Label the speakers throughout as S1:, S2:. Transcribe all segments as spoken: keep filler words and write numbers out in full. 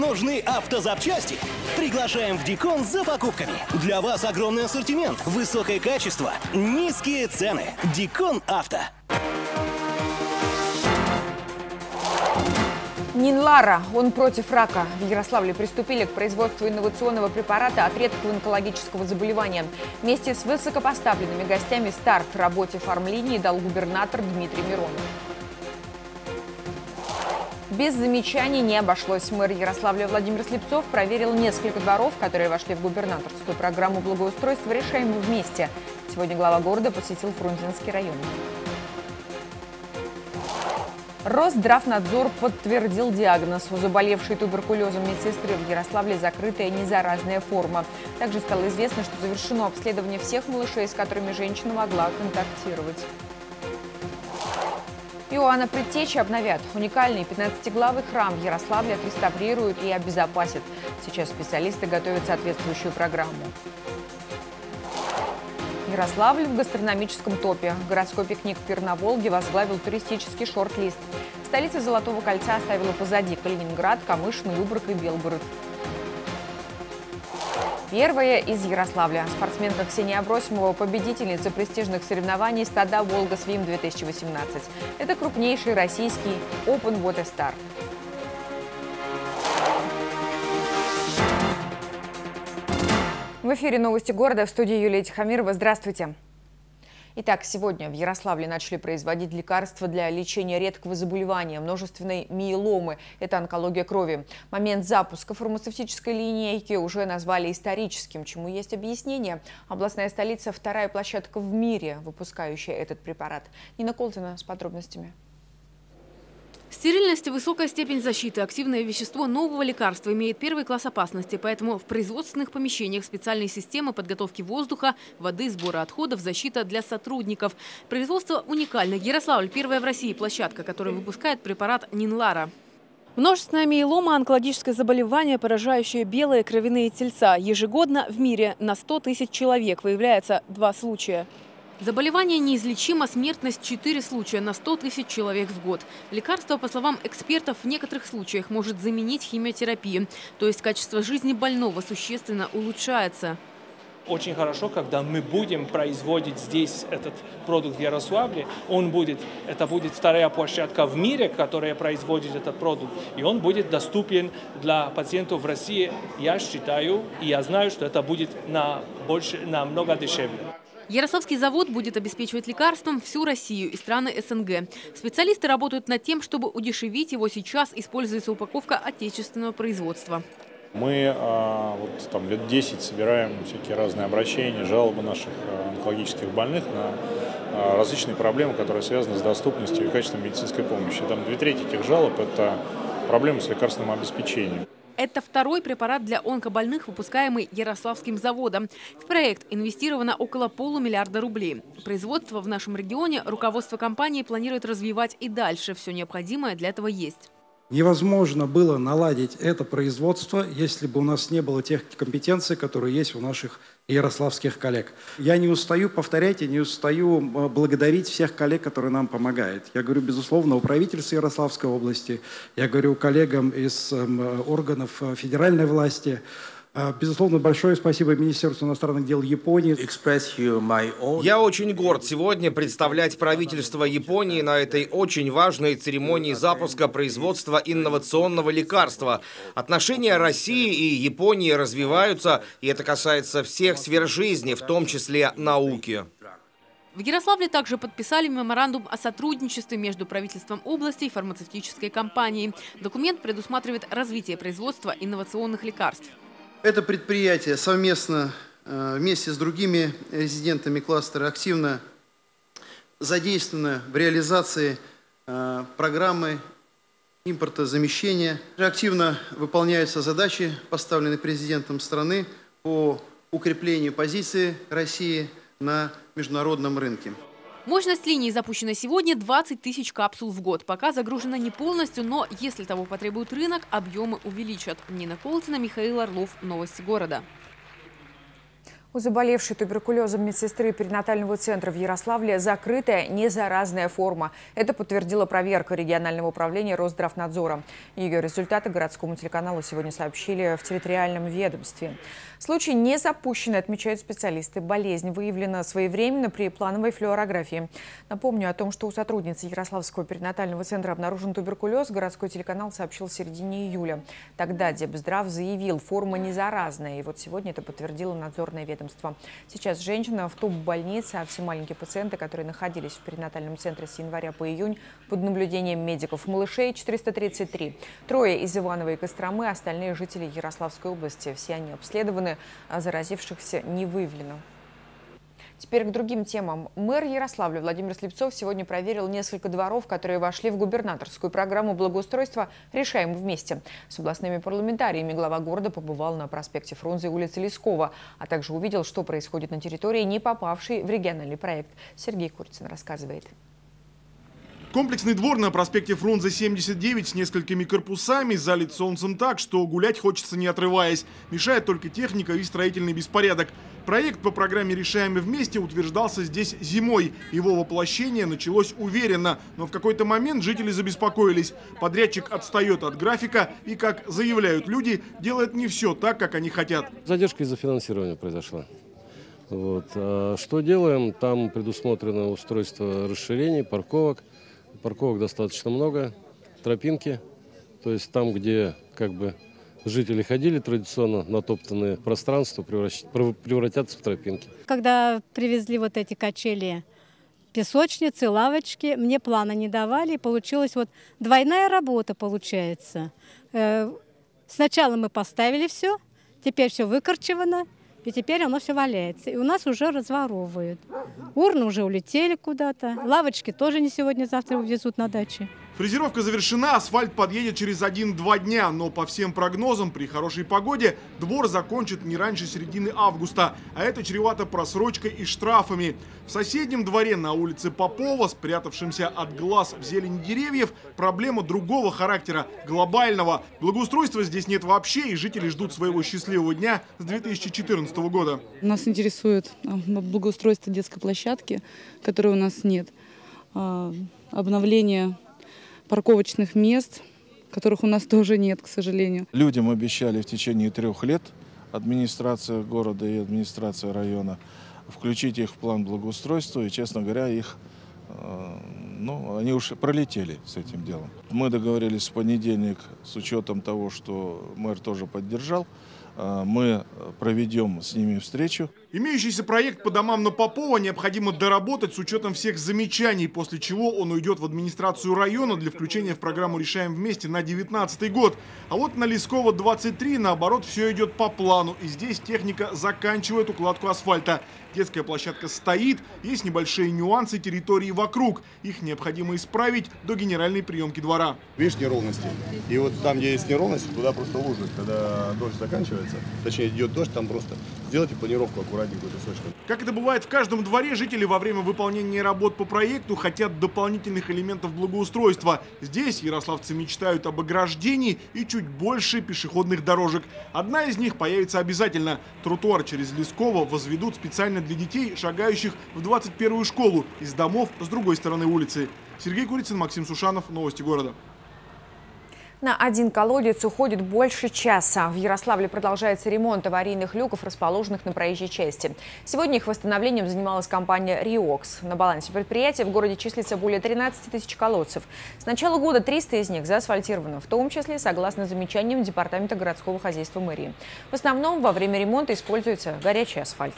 S1: Нужны автозапчасти? Приглашаем в Дикон за покупками. Для вас огромный ассортимент, высокое качество, низкие цены. Дикон Авто.
S2: Нинлара. Он против рака. В Ярославле приступили к производству инновационного препарата от редкого онкологического заболевания. Вместе с высокопоставленными гостями старт работе фармлинии дал губернатор Дмитрий Миронов. Без замечаний не обошлось. Мэр Ярославля Владимир Слепцов проверил несколько дворов, которые вошли в губернаторскую программу благоустройства «Решаем вместе». Сегодня глава города посетил Фрунзенский район. Росздравнадзор подтвердил диагноз. У заболевшей туберкулезом медсестры в Ярославле закрытая незаразная форма. Также стало известно, что завершено обследование всех малышей, с которыми женщина могла контактировать. Иоанна Предтечи обновят. Уникальный пятнадцатиглавый храм в Ярославле отреставрируют и обезопасят. Сейчас специалисты готовят соответствующую программу. Ярославль в гастрономическом топе. Городской пикник «Пир на Волге» возглавил туристический шорт-лист. Столица Золотого кольца оставила позади Калининград, Камыш, Люберг и Белгород. Первая из Ярославля. Спортсменка Ксения Абросимова – победительница престижных соревнований «Стада Волга Свим-две тысячи восемнадцать». Это крупнейший российский Open Water Star. В эфире новости города, в студии Юлия Тихомирова. Здравствуйте. Итак, сегодня в Ярославле начали производить лекарства для лечения редкого заболевания – множественной миеломы. Это онкология крови. Момент запуска фармацевтической линейки уже назвали историческим, чему есть объяснение. Областная столица – вторая площадка в мире, выпускающая этот препарат. Нина Колтина с подробностями.
S3: Стерильность и высокая степень защиты. Активное вещество нового лекарства имеет первый класс опасности, поэтому в производственных помещениях специальные системы подготовки воздуха, воды, сбора отходов, защита для сотрудников. Производство уникально. Ярославль – первая в России площадка, которая выпускает препарат Нинлара. Множественная миелома – онкологическое заболевание, поражающее белые кровяные тельца. Ежегодно в мире на сто тысяч человек выявляется два случая. Заболевание неизлечимо, смертность четыре случая на сто тысяч человек в год. Лекарство, по словам экспертов, в некоторых случаях может заменить химиотерапию. То есть качество жизни больного существенно улучшается.
S4: Очень хорошо, когда мы будем производить здесь этот продукт в Ярославле. Он будет, это будет вторая площадка в мире, которая производит этот продукт. И он будет доступен для пациентов в России. Я считаю и я знаю, что это будет на больше, намного дешевле.
S3: Ярославский завод будет обеспечивать лекарством всю Россию и страны СНГ. Специалисты работают над тем, чтобы удешевить его. Сейчас используется упаковка отечественного производства.
S5: Мы а, вот, там, лет десять собираем всякие разные обращения, жалобы наших а, онкологических больных на а, различные проблемы, которые связаны с доступностью и качеством медицинской помощи. Там две трети этих жалоб – это проблемы с лекарственным обеспечением.
S3: Это второй препарат для онкобольных, выпускаемый Ярославским заводом. В проект инвестировано около полумиллиарда рублей. Производство в нашем регионе руководство компании планирует развивать и дальше. Все необходимое для этого есть.
S6: Невозможно было наладить это производство, если бы у нас не было тех компетенций, которые есть у наших ярославских коллег. Я не устаю повторять и не устаю благодарить всех коллег, которые нам помогают. Я говорю, безусловно, у правительства Ярославской области, я говорю коллегам из органов федеральной власти. Безусловно, большое спасибо Министерству иностранных дел Японии.
S7: Я очень горд сегодня представлять правительство Японии на этой очень важной церемонии запуска производства инновационного лекарства. Отношения России и Японии развиваются, и это касается всех сфер жизни, в том числе науки.
S3: В Ярославле также подписали меморандум о сотрудничестве между правительством области и фармацевтической компанией. Документ предусматривает развитие производства инновационных лекарств.
S8: Это предприятие совместно вместе с другими резидентами кластера активно задействовано в реализации программы импортозамещения. Активно выполняются задачи, поставленные президентом страны по укреплению позиции России на международном рынке.
S3: Мощность линии запущена сегодня двадцать тысяч капсул в год. Пока загружена не полностью, но если того потребует рынок, объемы увеличат. Нина Колтина, Михаил Орлов. Новости города.
S2: У заболевшей туберкулезом медсестры перинатального центра в Ярославле закрытая незаразная форма. Это подтвердила проверка регионального управления Росздравнадзора. Ее результаты городскому телеканалу сегодня сообщили в территориальном ведомстве. Случай не запущенный, отмечают специалисты. Болезнь выявлена своевременно при плановой флюорографии. Напомню о том, что у сотрудницы Ярославского перинатального центра обнаружен туберкулез. Городской телеканал сообщил в середине июля. Тогда Депздрав заявил, форма незаразная. И вот сегодня это подтвердило надзорное ведомство. Сейчас женщина в туб-больнице, а все маленькие пациенты, которые находились в перинатальном центре с января по июнь, под наблюдением медиков. Малышей четыреста тридцать три. Трое из Ивановой и Костромы, остальные жители Ярославской области. Все они обследованы, а заразившихся не выявлено. Теперь к другим темам. Мэр Ярославля Владимир Слепцов сегодня проверил несколько дворов, которые вошли в губернаторскую программу благоустройства «Решаем вместе». С областными парламентариями глава города побывал на проспекте Фрунзе и улице Лескова, а также увидел, что происходит на территории, не попавшей в региональный проект. Сергей Курицын рассказывает.
S9: Комплексный двор на проспекте Фрунзе семьдесят девять с несколькими корпусами залит солнцем так, что гулять хочется не отрываясь. Мешает только техника и строительный беспорядок. Проект по программе «Решаем вместе» утверждался здесь зимой. Его воплощение началось уверенно, но в какой-то момент жители забеспокоились. Подрядчик отстает от графика и, как заявляют люди, делает не все так, как они хотят.
S10: Задержка из-за финансирования произошла. Вот. А что делаем? Там предусмотрено устройство расширений, парковок. Парковок достаточно много, тропинки, то есть там, где как бы жители ходили традиционно, натоптанные пространства превратятся в тропинки.
S11: Когда привезли вот эти качели, песочницы, лавочки, мне плана не давали, и получилась вот двойная работа получается. Сначала мы поставили все, теперь все выкорчевано. И теперь оно все валяется. И у нас уже разворовывают. Урны уже улетели куда-то. Лавочки тоже не сегодня-завтра увезут на даче.
S9: Фрезеровка завершена, асфальт подъедет через один-два дня. Но по всем прогнозам, при хорошей погоде, двор закончит не раньше середины августа. А это чревато просрочкой и штрафами. В соседнем дворе на улице Попова, спрятавшемся от глаз в зелени деревьев, проблема другого характера, глобального. Благоустройства здесь нет вообще, и жители ждут своего счастливого дня с две тысячи четырнадцатого года.
S12: Нас интересует благоустройство детской площадки, которой у нас нет, обновление парковочных мест, которых у нас тоже нет, к сожалению.
S13: Людям обещали в течение трех лет, администрация города и администрация района, включить их в план благоустройства, и, честно говоря, их, ну, они уж пролетели с этим делом. Мы договорились в понедельник, с учетом того, что мэр тоже поддержал, мы проведем с ними встречу.
S9: Имеющийся проект по домам на Попова необходимо доработать с учетом всех замечаний, после чего он уйдет в администрацию района для включения в программу «Решаем вместе» на девятнадцатый год. А вот на Лескова двадцать три, наоборот, все идет по плану. И здесь техника заканчивает укладку асфальта. Детская площадка стоит, есть небольшие нюансы территории вокруг. Их необходимо исправить до генеральной приемки двора.
S14: Видишь неровности? И вот там, где есть неровности, туда просто лужи. Когда дождь заканчивается, точнее идет дождь, там просто сделайте планировку аккуратненькую, песочком.
S9: Как это бывает в каждом дворе, жители во время выполнения работ по проекту хотят дополнительных элементов благоустройства. Здесь ярославцы мечтают об ограждении и чуть больше пешеходных дорожек. Одна из них появится обязательно. Тротуар через Лесково возведут специально для детей, шагающих в двадцать первую школу, из домов с другой стороны улицы. Сергей Курицын, Максим Сушанов, новости города.
S2: На один колодец уходит больше часа. В Ярославле продолжается ремонт аварийных люков, расположенных на проезжей части. Сегодня их восстановлением занималась компания «Риокс». На балансе предприятия в городе числится более тринадцати тысяч колодцев. С начала года триста из них заасфальтировано, в том числе согласно замечаниям Департамента городского хозяйства мэрии. В основном во время ремонта используется горячий асфальт.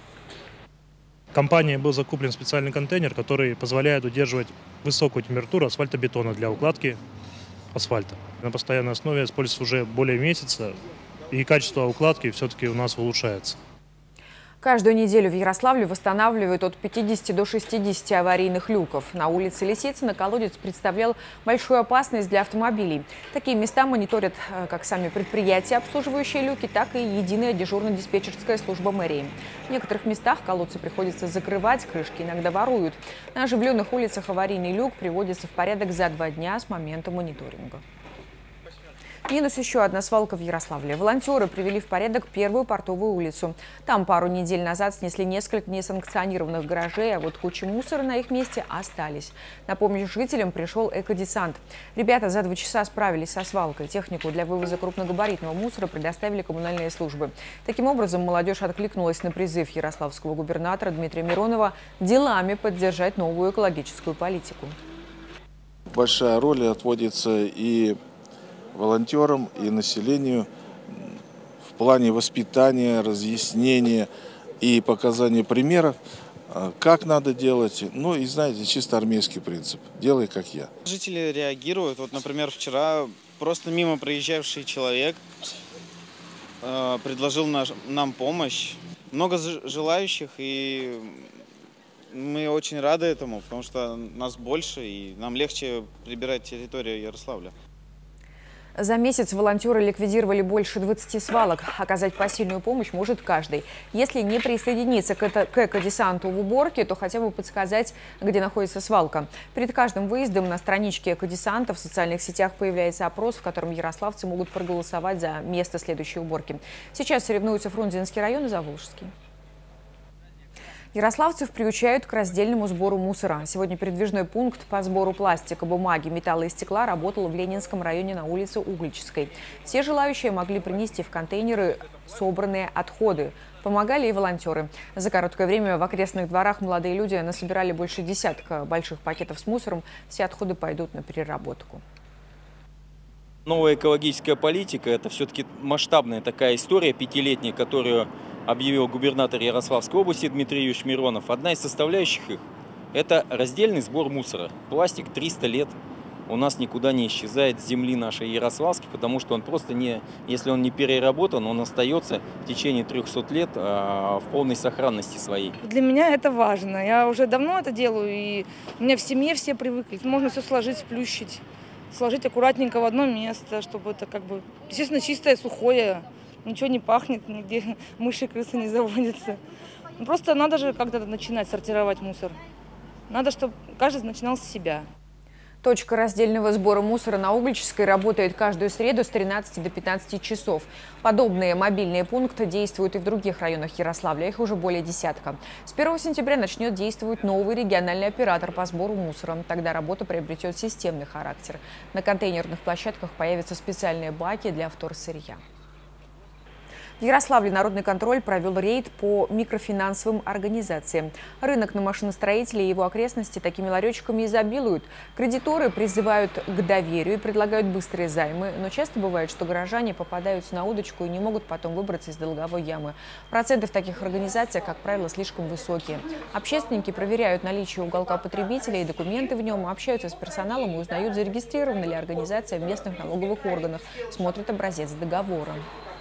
S15: Компанией был закуплен специальный контейнер, который позволяет удерживать высокую температуру асфальтобетона для укладки асфальта. На постоянной основе используется уже более месяца, и качество укладки все-таки у нас улучшается.
S2: Каждую неделю в Ярославле восстанавливают от пятидесяти до шестидесяти аварийных люков. На улице Лисицына колодец представлял большую опасность для автомобилей. Такие места мониторят как сами предприятия, обслуживающие люки, так и единая дежурно-диспетчерская служба мэрии. В некоторых местах колодцы приходится закрывать, крышки иногда воруют. На оживленных улицах аварийный люк приводится в порядок за два дня с момента мониторинга. Минус еще одна свалка в Ярославле. Волонтеры привели в порядок первую портовую улицу. Там пару недель назад снесли несколько несанкционированных гаражей, а вот кучи мусора на их месте остались. На помощь жителям пришел экодесант. Ребята за два часа справились со свалкой. Технику для вывоза крупногабаритного мусора предоставили коммунальные службы. Таким образом, молодежь откликнулась на призыв ярославского губернатора Дмитрия Миронова делами поддержать новую экологическую политику.
S13: Большая роль отводится и волонтерам, и населению в плане воспитания, разъяснения и показания примеров, как надо делать. Ну и, знаете, чисто армейский принцип. Делай, как я.
S16: Жители реагируют. Вот, например, вчера просто мимо проезжавший человек э, предложил наш, нам помощь. Много желающих, и мы очень рады этому, потому что нас больше, и нам легче прибирать территорию Ярославля.
S2: За месяц волонтеры ликвидировали больше двадцати свалок. Оказать посильную помощь может каждый. Если не присоединиться к, это, к экодесанту в уборке, то хотя бы подсказать, где находится свалка. Перед каждым выездом на страничке экодесанта в социальных сетях появляется опрос, в котором ярославцы могут проголосовать за место следующей уборки. Сейчас соревнуются Фрунзенский район и Заволжский. Ярославцев приучают к раздельному сбору мусора. Сегодня передвижной пункт по сбору пластика, бумаги, металла и стекла работал в Ленинском районе на улице Угличской. Все желающие могли принести в контейнеры собранные отходы. Помогали и волонтеры. За короткое время в окрестных дворах молодые люди насобирали больше десятка больших пакетов с мусором. Все отходы пойдут на переработку.
S17: Новая экологическая политика – это все-таки масштабная такая история, пятилетняя, которую объявил губернатор Ярославской области Дмитрий Юрьевич Миронов. Одна из составляющих их – это раздельный сбор мусора. Пластик триста лет у нас никуда не исчезает с земли нашей Ярославской, потому что он просто не, если он не переработан, он остается в течение трёхсот лет а, в полной сохранности своей.
S18: Для меня это важно. Я уже давно это делаю, и у меня в семье все привыкли. Можно все сложить, сплющить, сложить аккуратненько в одно место, чтобы это как бы, естественно, чистое, сухое. Ничего не пахнет, нигде мыши, крысы не заводятся. Просто надо же как-то начинать сортировать мусор. Надо, чтобы каждый начинал с себя.
S2: Точка раздельного сбора мусора на Угличской работает каждую среду с тринадцати до пятнадцати часов. Подобные мобильные пункты действуют и в других районах Ярославля. Их уже более десятка. С первого сентября начнет действовать новый региональный оператор по сбору мусора. Тогда работа приобретет системный характер. На контейнерных площадках появятся специальные баки для вторсырья. В Ярославле народный контроль провел рейд по микрофинансовым организациям. Рынок на машиностроителей и его окрестности такими ларечками изобилуют. Кредиторы призывают к доверию и предлагают быстрые займы. Но часто бывает, что горожане попадаются на удочку и не могут потом выбраться из долговой ямы. Проценты в таких организациях, как правило, слишком высокие. Общественники проверяют наличие уголка потребителя и документы в нем, общаются с персоналом и узнают, зарегистрирована ли организация в местных налоговых органах, смотрят образец договора.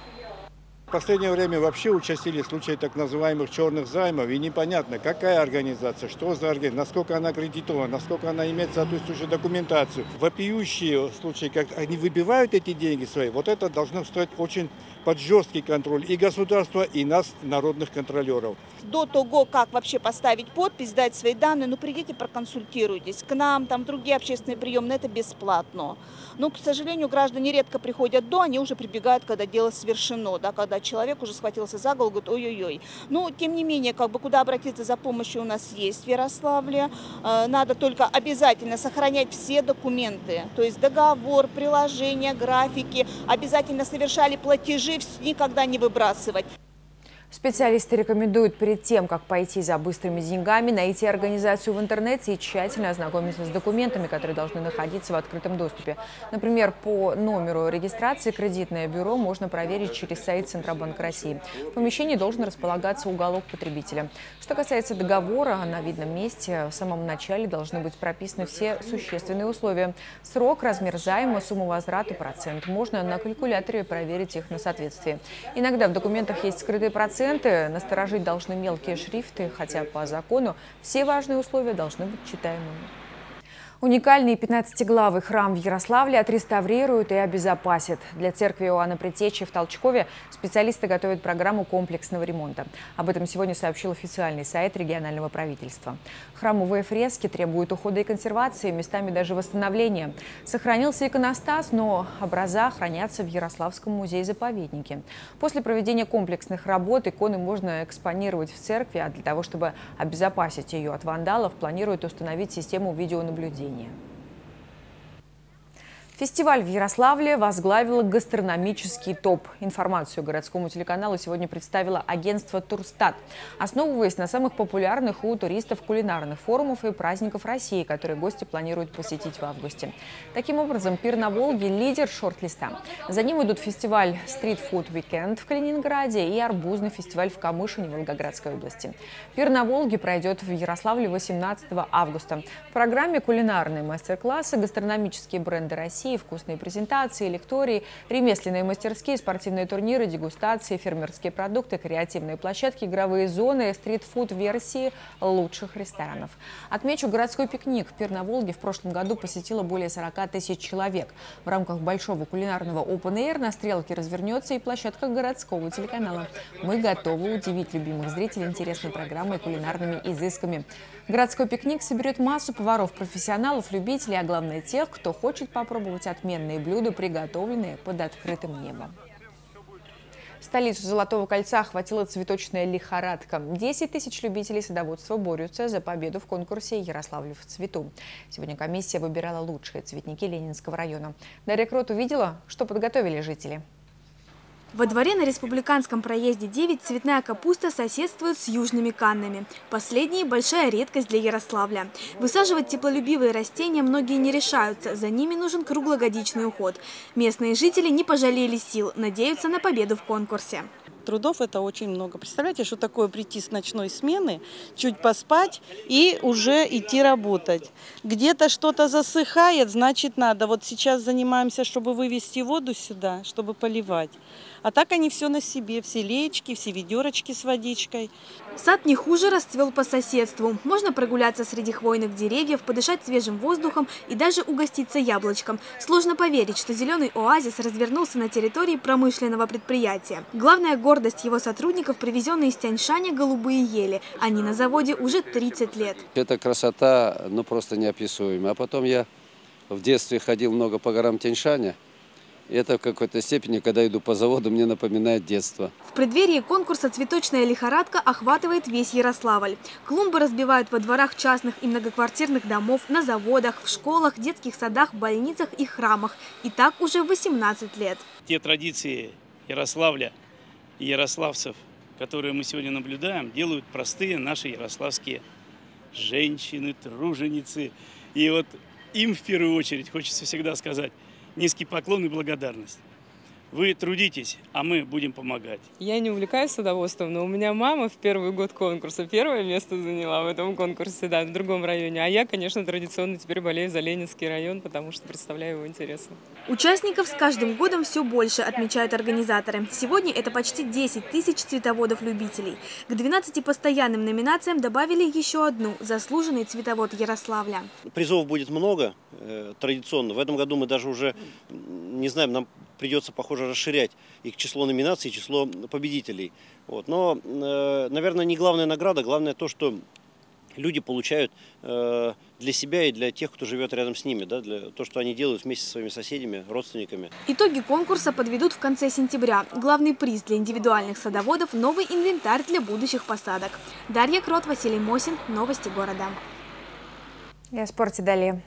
S19: В последнее время вообще участились случаи так называемых черных займов, и непонятно, какая организация, что за организация, насколько она аккредитована, насколько она имеет соответствующую документацию. Вопиющие случаи, как они выбивают эти деньги свои, вот это должно стоять очень под жесткий контроль и государства, и нас, народных контролеров.
S20: До того, как вообще поставить подпись, дать свои данные, ну придите, проконсультируйтесь. К нам, там другие общественные приемы, это бесплатно. Но, к сожалению, граждане редко приходят до, они уже прибегают, когда дело совершено, да, когда человек уже схватился за голову, говорит, ой-ой-ой. Но, тем не менее, как бы, куда обратиться за помощью у нас есть в Ярославле. Надо только обязательно сохранять все документы, то есть договор, приложения, графики, обязательно совершали платежи, никогда не выбрасывать.
S2: Специалисты рекомендуют перед тем, как пойти за быстрыми деньгами, найти организацию в интернете и тщательно ознакомиться с документами, которые должны находиться в открытом доступе. Например, по номеру регистрации кредитное бюро можно проверить через сайт Центробанка России. В помещении должен располагаться уголок потребителя. Что касается договора, на видном месте в самом начале должны быть прописаны все существенные условия. Срок, размер займа, сумма возврата, процент. Можно на калькуляторе проверить их на соответствие. Иногда в документах есть скрытые проценты. Насторожить должны мелкие шрифты, хотя по закону все важные условия должны быть читаемыми. Уникальный пятнадцатиглавый храм в Ярославле отреставрируют и обезопасят. Для церкви Иоанна Предтечи в Толчкове специалисты готовят программу комплексного ремонта. Об этом сегодня сообщил официальный сайт регионального правительства. Храмовые фрески требуют ухода и консервации, местами даже восстановления. Сохранился иконостас, но образа хранятся в Ярославском музее-заповеднике. После проведения комплексных работ иконы можно экспонировать в церкви, а для того, чтобы обезопасить ее от вандалов, планируют установить систему видеонаблюдения. Фестиваль в Ярославле возглавила гастрономический топ. Информацию городскому телеканалу сегодня представило агентство «Турстат», основываясь на самых популярных у туристов кулинарных форумов и праздников России, которые гости планируют посетить в августе. Таким образом, «Пир на Волге» – лидер шорт-листа. За ним идут фестиваль «Стрит Фуд Уикенд» в Калининграде и арбузный фестиваль в Камышине Волгоградской области. «Пир на Волге» пройдет в Ярославле восемнадцатого августа. В программе кулинарные мастер-классы, гастрономические бренды России, вкусные презентации, лектории, ремесленные мастерские, спортивные турниры, дегустации, фермерские продукты, креативные площадки, игровые зоны, стрит-фуд-версии лучших ресторанов. Отмечу, городской пикник «Пир на Волге» в прошлом году посетило более сорока тысяч человек. В рамках большого кулинарного Open Air на Стрелке развернется и площадка городского телеканала. Мы готовы удивить любимых зрителей интересной программой и кулинарными изысками. Городской пикник соберет массу поваров, профессионалов, любителей, а главное тех, кто хочет попробовать отменные блюда, приготовленные под открытым небом. Столицу Золотого кольца охватила цветочная лихорадка. десять тысяч любителей садоводства борются за победу в конкурсе «Ярославль в цвету». Сегодня комиссия выбирала лучшие цветники Ленинского района. Дарья Крот увидела, что подготовили жители.
S21: Во дворе на Республиканском проезде девять цветная капуста соседствует с южными каннами. Последние – большая редкость для Ярославля. Высаживать теплолюбивые растения многие не решаются, за ними нужен круглогодичный уход. Местные жители не пожалели сил, надеются на победу в конкурсе.
S22: Трудов это очень много. Представляете, что такое прийти с ночной смены, чуть поспать и уже идти работать. Где-то что-то засыхает, значит надо. Вот сейчас занимаемся, чтобы вывести воду сюда, чтобы поливать. А так они все на себе, все леечки, все ведерочки с водичкой.
S21: Сад не хуже расцвел по соседству. Можно прогуляться среди хвойных деревьев, подышать свежим воздухом и даже угоститься яблочком. Сложно поверить, что зеленый оазис развернулся на территории промышленного предприятия. Главная гордость его сотрудников – привезенные из Тяньшаня голубые ели. Они на заводе уже тридцать лет.
S23: Эта красота, ну, просто неописуемая. А потом я в детстве ходил много по горам Тяньшаня. Это в какой-то степени, когда иду по заводу, мне напоминает детство.
S21: В преддверии конкурса цветочная лихорадка охватывает весь Ярославль. Клумбы разбивают во дворах частных и многоквартирных домов, на заводах, в школах, детских садах, больницах и храмах. И так уже восемнадцать лет.
S24: Те традиции Ярославля и ярославцев, которые мы сегодня наблюдаем, делают простые наши ярославские женщины, труженицы. И вот им в первую очередь хочется всегда сказать низкий поклон и благодарность. Вы трудитесь, а мы будем помогать.
S25: Я не увлекаюсь садоводством, но у меня мама в первый год конкурса первое место заняла в этом конкурсе, да, в другом районе. А я, конечно, традиционно теперь болею за Ленинский район, потому что представляю его интересы.
S21: Участников с каждым годом все больше, отмечают организаторы. Сегодня это почти десять тысяч цветоводов-любителей. К двенадцати постоянным номинациям добавили еще одну – заслуженный цветовод Ярославля.
S26: Призов будет много, э, традиционно. В этом году мы даже уже не знаем, нам придется, похоже, расширять их число номинаций, число победителей. Вот. Но, э, наверное, не главная награда, главное то, что люди получают э, для себя и для тех, кто живет рядом с ними, да, для то, что они делают вместе со своими соседями, родственниками.
S21: Итоги конкурса подведут в конце сентября. Главный приз для индивидуальных садоводов – новый инвентарь для будущих посадок. Дарья Крот, Василий Мосин. Новости города.
S2: И о спорте далее.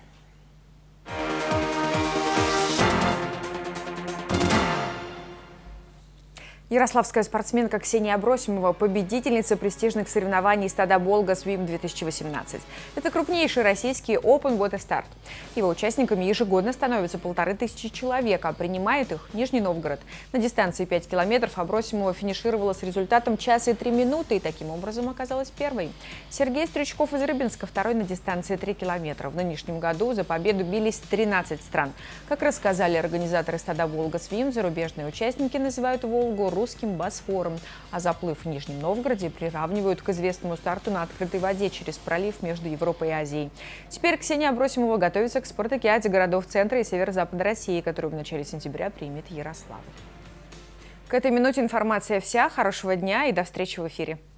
S2: Ярославская спортсменка Ксения Абросимова – победительница престижных соревнований «Стада Болга Свим две тысячи восемнадцать». Это крупнейший российский Open Water Start. Его участниками ежегодно становится полторы тысячи человек, а принимает их Нижний Новгород. На дистанции пять километров Абросимова финишировала с результатом часа и три минуты и таким образом оказалась первой. Сергей Стрючков из Рыбинска второй на дистанции три километра. В нынешнем году за победу бились тринадцать стран. Как рассказали организаторы «Стада Болга Свим», зарубежные участники называют Волгу Белорусским Босфором, а заплыв в Нижнем Новгороде приравнивают к известному старту на открытой воде через пролив между Европой и Азией. Теперь Ксения Абросимова готовится к спартакиаде городов центра и северо-запада России, которую в начале сентября примет Ярославль. К этой минуте информация вся. Хорошего дня и до встречи в эфире.